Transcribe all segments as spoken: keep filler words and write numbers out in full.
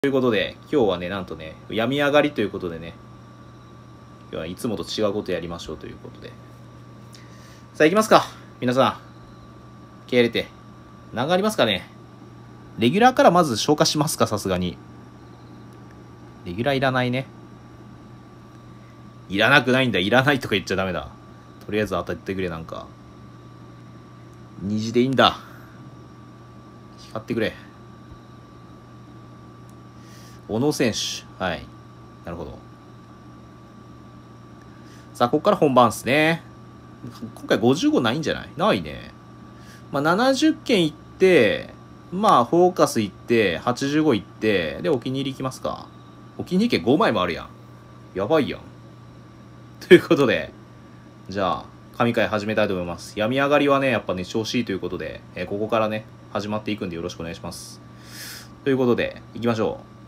ということで、今日はね、なんとね、病み上がりということでね、今日はいつもと違うことやりましょうということで。さあ、行きますか。皆さん。気合入れて。何がありますかね。レギュラーからまず消化しますか、さすがに。レギュラーいらないね。いらなくないんだ。いらないとか言っちゃダメだ。とりあえず当たってくれ、なんか。虹でいいんだ。光ってくれ。小野選手。はい。なるほど。さあ、ここから本番ですね。今回ごじゅうごないんじゃない？ないね。まあ、ななじゅっけんいって、まあ、フォーカスいって、はちじゅうごいって、で、お気に入りいきますか。お気に入り券ごまいもあるやん。やばいやん。ということで、じゃあ、神回始めたいと思います。病み上がりはね、やっぱね、調子いいということで、えー、ここからね、始まっていくんでよろしくお願いします。ということで、行きましょう。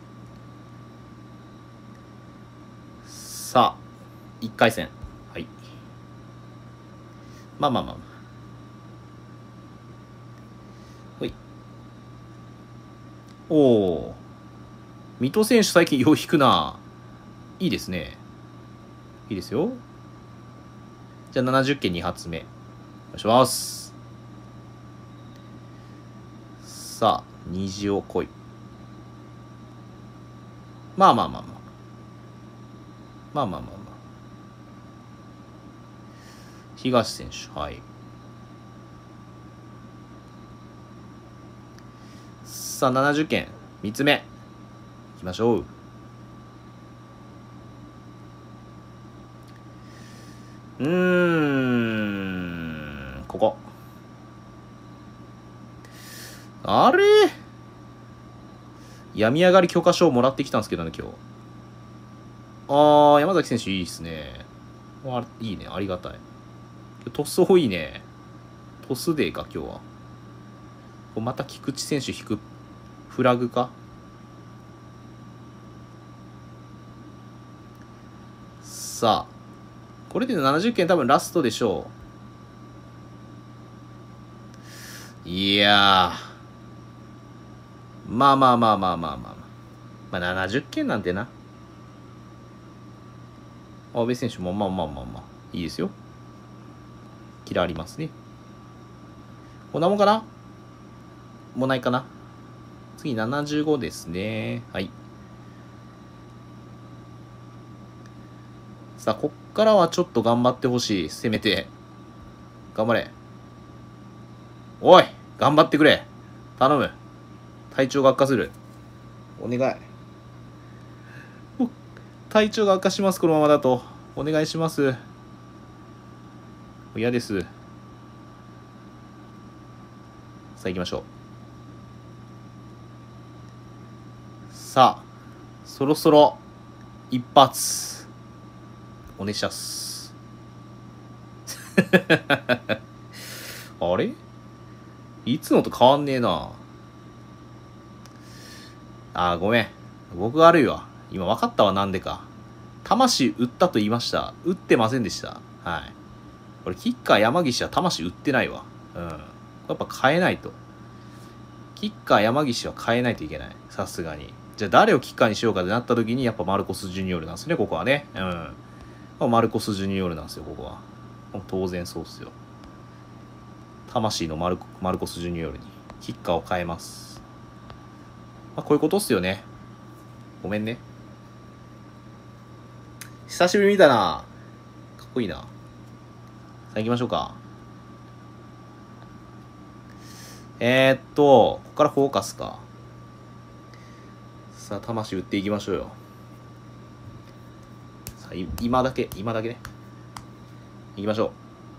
さあ、いっかい戦。はい。まあまあまあ。ほい。おお。水戸選手最近よう引くな。いいですね。いいですよ。じゃあななじゅっけんに発目。お願いします。さあ、虹を来い。まあまあまあまあ。まあまあまあまあ。東選手、はい。さあ、ななじゅっけん。みっつめ。いきましょう。うーん。ここ。あれ病み上がり許可証をもらってきたんですけどね、今日。あー、山崎選手いいっすね。あ、いいね。ありがたい。トス多いね。トスデーか、今日は。また菊池選手引く。フラグか。さあ。これでななじゅっけん多分ラストでしょう。いやー。まあまあまあまあまあまあ。まあななじゅっけんなんてな。阿部選手もまあまあまあまあ。いいですよ。キラありますね。こんなもんかな？もうないかな？次ななじゅうごですね。はい。さあ、こっからはちょっと頑張ってほしい。せめて。頑張れ。おい！頑張ってくれ！頼む。体調が悪化する。お願い。体調が悪化します、このままだと。お願いします。嫌です。さあ、行きましょう。さあ、そろそろ、一発。お願いします。あれ？いつのと変わんねえな。あー、ごめん。僕が悪いわ。今分かったわ、なんでか。魂売ったと言いました。売ってませんでした。はい。これ、キッカー山岸は魂売ってないわ。うん。やっぱ変えないと。キッカー山岸は変えないといけない。さすがに。じゃあ誰をキッカーにしようかってなった時に、やっぱマルコス・ジュニオールなんですね、ここはね。うん。マルコス・ジュニオールなんですよ、ここは。当然そうっすよ。魂のマルコ、マルコス・ジュニオールにキッカーを変えます。まあ、こういうことっすよね。ごめんね。久しぶり見たな。かっこいいな。さあ行きましょうか。えー、っと、ここからフォーカスか。さあ、魂打っていきましょうよ。さあ、今だけ、今だけね。行きましょ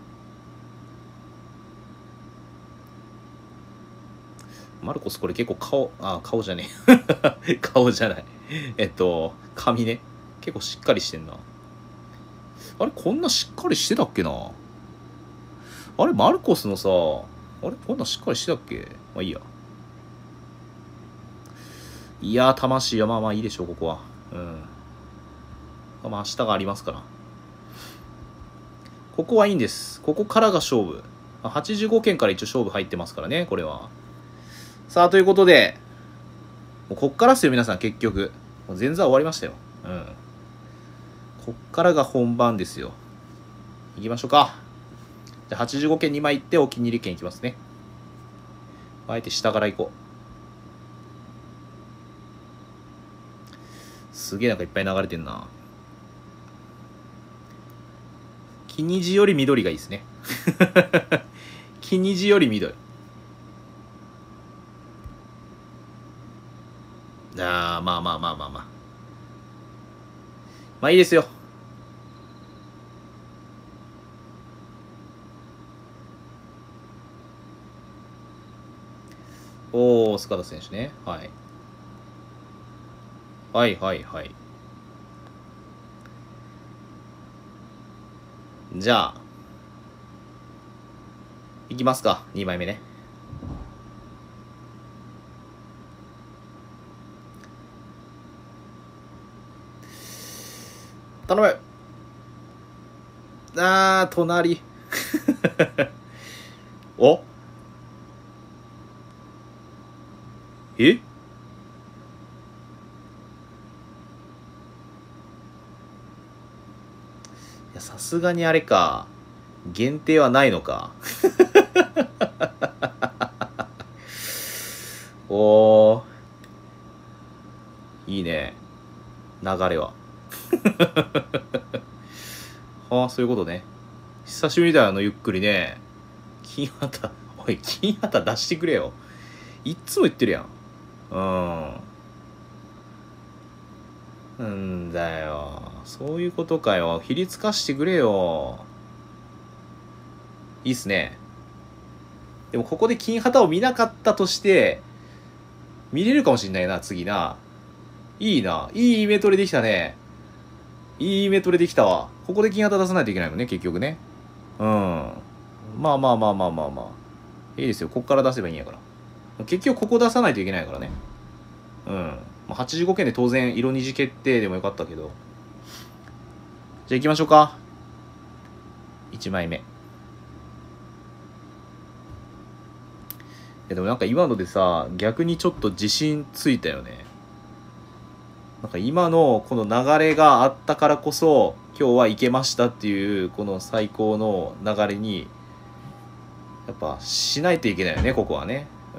う。マルコスこれ結構顔、あ、顔じゃねえ。顔じゃない。えっと、髪ね。結構しっかりしてんな。あれこんなしっかりしてたっけな。あれマルコスのさ、あれこんなしっかりしてたっけ。まあいいや。いやー、魂はまあまあいいでしょう、ここは。うん。まあ明日がありますから。ここはいいんです。ここからが勝負。はちじゅうごけんから一応勝負入ってますからね、これは。さあ、ということで、 うこっからっすよ、皆さん、結局。もう前座終わりましたよ。うん。こっからが本番ですよ。行きましょうか。じゃあ、はちじゅうごけんにまい行って、お気に入り券いきますね。あえて下から行こう。すげえなんかいっぱい流れてんな。木虹より緑がいいですね。木虹より緑。ああ、まあまあまあまあまあ。まあいいですよ。おお、塚田選手ね。はい。はいはいはい。じゃあ、いきますか。にまいめね。頼む。あー、隣。おえいや、さすがにあれか。限定はないのか。おー。いいね。流れは。はあ、そういうことね。久しぶりだよ、あの、ゆっくりね。金旗、おい、金旗出してくれよ。いっつも言ってるやん。うん。なんだよ。そういうことかよ。ひりつかしてくれよ。いいっすね。でもここで金旗を見なかったとして、見れるかもしんないな、次な。いいな。いいイメトレできたね。いいイメトレできたわ。ここで金旗出さないといけないのね、結局ね。うん。まあまあまあまあまあまあ。いいですよ。こっから出せばいいんやから。結局ここ出さないといけないからね。うん。はちじゅうごけんで当然色虹決定でもよかったけど。じゃあ行きましょうか。いちまいめ。でもなんか今のでさ、逆にちょっと自信ついたよね。なんか今のこの流れがあったからこそ、今日は行けましたっていうこの最高の流れに、やっぱしないといけないよね、ここはね。うん。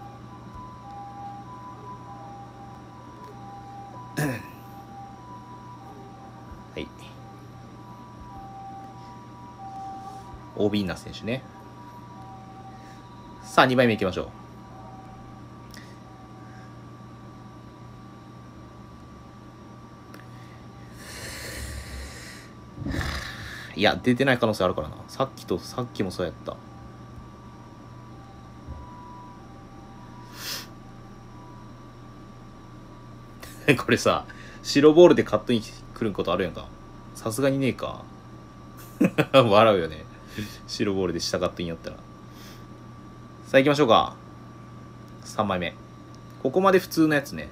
はい。オービーナ選手ね。さあ、にまいめいきましょう。いや、出てない可能性あるからな。さっきとさっきもそうやった。これさ、白ボールでカットイン来ることあるやんか。さすがにねえか。笑うよね。白ボールで下カットインやったら。さあ行きましょうか。さんまいめ。ここまで普通のやつね。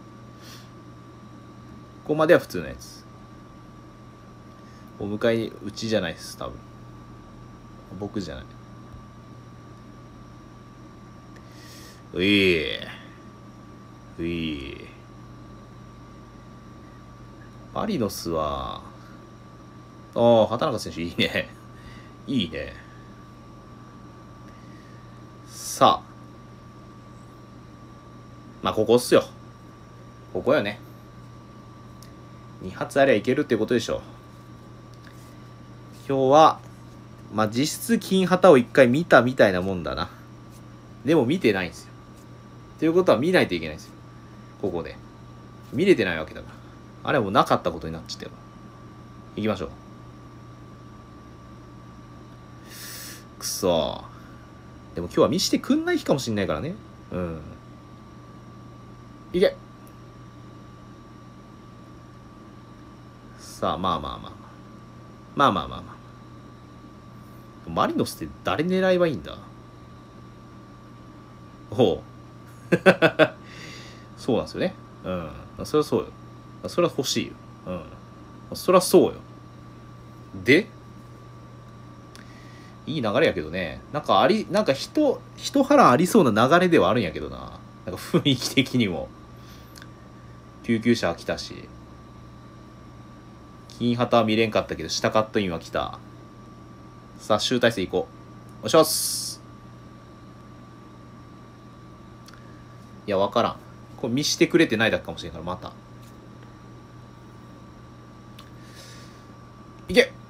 ここまでは普通のやつ。お迎え、うちじゃないです、多分。僕じゃない。ういういマリノスは、ああ、畑中選手いいね。いいね。さあ。まあ、ここっすよ。ここよね。に発ありゃいけるってことでしょ。今日は、まあ、実質金旗を一回見たみたいなもんだな。でも見てないんですよ。ということは見ないといけないんですよ。ここで。見れてないわけだから。あれはもうなかったことになっちゃってる。行きましょう。くそー。でも今日は見してくんない日かもしんないからね。うん。いけ。さあ、まあまあまあ。まあまあまあまあ。マリノスって誰狙えばいいんだ。ほう。そうなんですよね。うん。それはそうよ。それは欲しいよ。うん。それはそうよ。でいい流れやけどね。なんかあり、なんか人、一波乱ありそうな流れではあるんやけどな。なんか雰囲気的にも。 救急車は来たし。金旗は見れんかったけど、下カットインは来た。さあ、集大成行こう。お願いします。いや、わからん。これ見してくれてないだけかもしれんから、また。いけ